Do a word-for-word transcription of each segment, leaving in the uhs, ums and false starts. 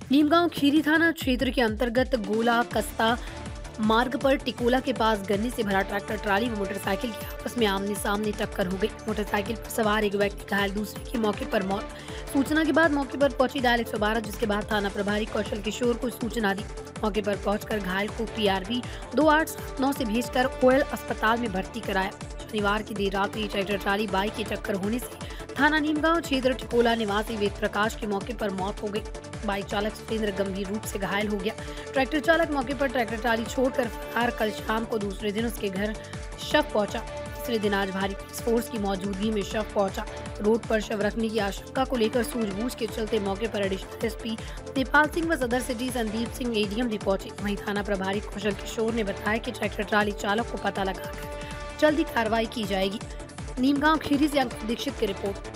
नीमगांव खीरी थाना क्षेत्र के अंतर्गत गोला कस्ता मार्ग पर टिकोला के पास गन्ने से भरा ट्रैक्टर ट्राली व मोटरसाइकिल की आपस में आमने सामने टक्कर हो गई। मोटरसाइकिल पर सवार एक व्यक्ति घायल, दूसरे की मौके पर मौत। सूचना के बाद मौके पर पहुंची डायल एक सौ बारह, जिसके बाद थाना प्रभारी कौशल किशोर को सूचना दी। मौके पर पहुंचकर घायल को पीआरबी दो आठ सात नौ से भेजकर ओएल अस्पताल में भर्ती कराया। शनिवार की देर रात में ट्रैक्टर ट्राली बाइक की टक्कर होने से थाना नीमगांव क्षेत्र टिकोला निवासी वेद प्रकाश की मौके पर मौत हो गई। बाइक चालक सुरेंद्र गंभीर रूप से घायल हो गया। ट्रैक्टर चालक मौके पर ट्रैक्टर ट्राली छोड़कर फरार। कल शाम को दूसरे दिन उसके घर शव पहुंचा। तीसरे दिन आज भारी पुलिस फोर्स की मौजूदगी में शव पहुंचा। रोड पर शव रखने की आशंका को लेकर सूझबूझ के चलते मौके पर एडिशनल एसपी नेपाल सिंह व सदर सिटी संदीप सिंह एडीएम भी पहुंचे। वहीं थाना प्रभारी कौशल किशोर ने बताया कि ट्रैक्टर ट्राली चालक को पता लगाकर जल्दी कार्रवाई की जाएगी। नीमगांव खीरी से अंकित दीक्षित की रिपोर्ट।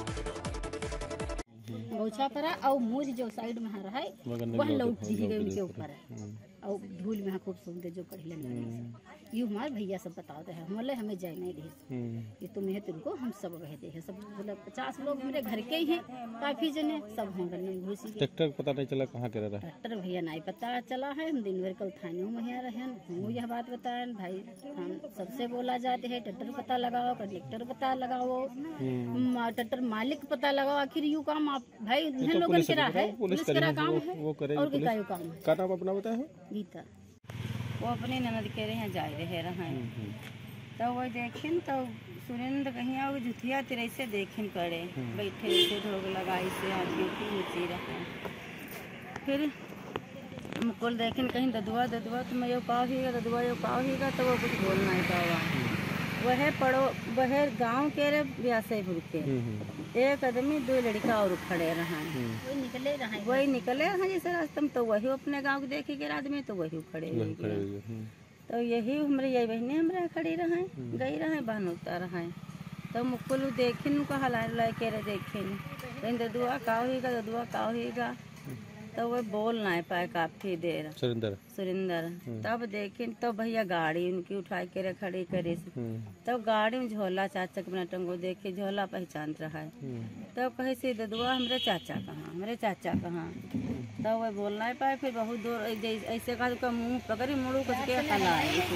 गौछा परा और मूज जो साइड में रहा है वह लौट जी गई उनके ऊपर और धूल में खूब सुनते जो पढ़ लेने यू हमारे भैया सब बताते हैं हमारे हमें जाए नहीं दे ये तुम है तुमको हम सब रहते हैं सब मतलब पचास लोग मेरे घर के ही हैं, काफी जने सब होंगे घुसी। ट्रैक्टर पता नहीं चला कहाँ के रहा ट्रैक्टर भैया नहीं पता चला है। हम दिन भर कल थाने में यहाँ रहे हम यह बात बताए भाई हम सबसे बोला जाते है ट्रैक्टर पता लगाओ, कंडक्टर पता लगाओ, ट्रैक्टर मालिक पता लगाओ। आखिर यू काम आप भाई लोगों के रहा है पुलिस का काम है और क्या काम है। क्या नाम अपना बताया गीता वो अपने ननद के रहे हैं जाए रहे रहे तो वो देखें तो सुरेंद्र कहीं आओ जुथिया तेरे से देखें करे बैठे से ढोग लगाई से आदमी की नीचे रहे। फिर मुकुल देखें कहीं ददुआ ददुआ तो मैं यो पाव हीगा ददुआ यो पाव हीगा तो वो कुछ बोल नहीं पावा। वह पड़ो वह गांव के रे ब्यासे भुरके एक आदमी दो लड़का और खड़े रहा वही निकले रहा वही निकले रहा जैसे रास्ते में तो वही अपने गांव के देखे के आदमी तो वही खड़े तो यही हमारे यही बहने हमारे खड़ी रहे गई रहे बहन उतर रहे तो मुकुल देखिन को हला ला के रे देखिन कहीं ददुआ का होगा ददुआ का होगा तो वह बोल नहीं पाए काफी देर सुरेंद्र सुरेंद्र तब देखें तो भैया गाड़ी उनकी उठा के खड़ी करे तब तो गाड़ी में झोला चाचा के टंगो देख के झोला पहचान रहा है तब तो कहे से ददुआ हमारे चाचा कहाँ हमारे चाचा कहाँ तो वह बोल नहीं पाए। फिर बहुत दूर ऐसे कहा तो मुँह पकड़ी मुड़ू कुछ के खाना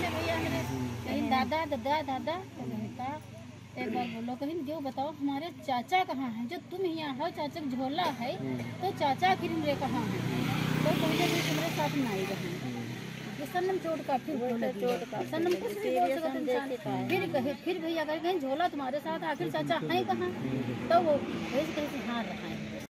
दादा दादा दादा एक बार बोलो कहीं जो बताओ हमारे चाचा कहाँ हैं जो तुम यहाँ हो चाचा का झोला है तो चाचा आखिर मेरे कहाँ है तो पहले भी तुम्हारे साथ में आई रहे सनम चोट का फिर चोट का सनम कुछ भी बोल सकता इंसान फिर कहे फिर भैया कहे झोला तुम्हारे साथ आखिर चाचा है कहाँ तो वो वैसे कहे हाँ रहा है